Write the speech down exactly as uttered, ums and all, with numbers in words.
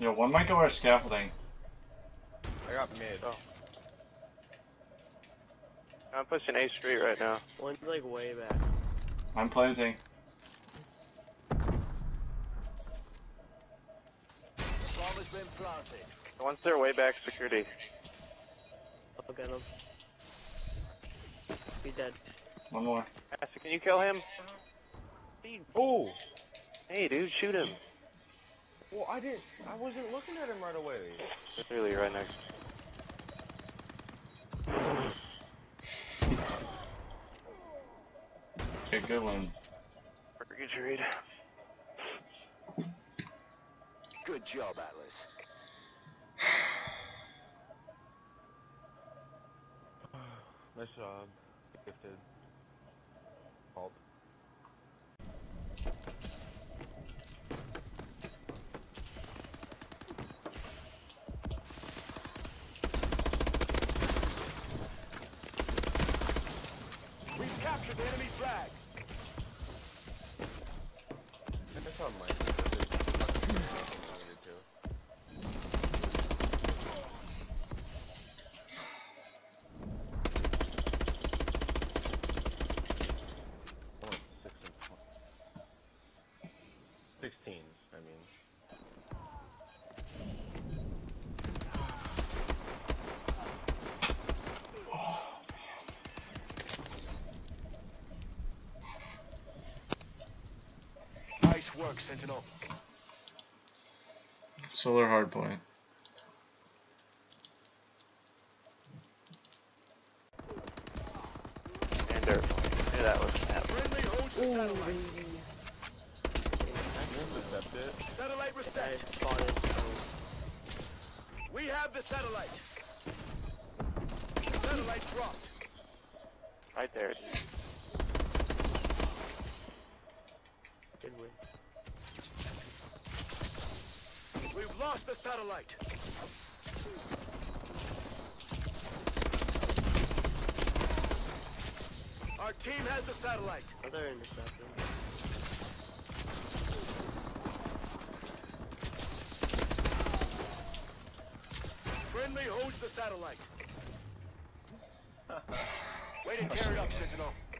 Yo, one might go our scaffolding. I got mid. Oh. I'm pushing A Street right now. One's like way back. I'm planting. Bomb has been planted. Once they're way back, security. I'll get him. He's dead. One more. Master, can you kill him? Oh! Hey, dude, shoot him. Well, I didn't. I wasn't looking at him right away. Literally right next. Okay, good one. Parker, get your read. Good job, Atlas. Nice job. Gifted. Halt. We've captured the enemy flag. That's on my side. Sixteen, I mean. Nice work, Sentinel. Solar hardpoint. And dirt. Yeah, that was that. Friendly holds the satellite. Accept it. Satellite I reset. spotted. We have the satellite. Satellite dropped. Right there. Good win. We've lost the satellite. Our team has the satellite. Another interception. Friendly holds the satellite. Way to tear it up, Sentinel.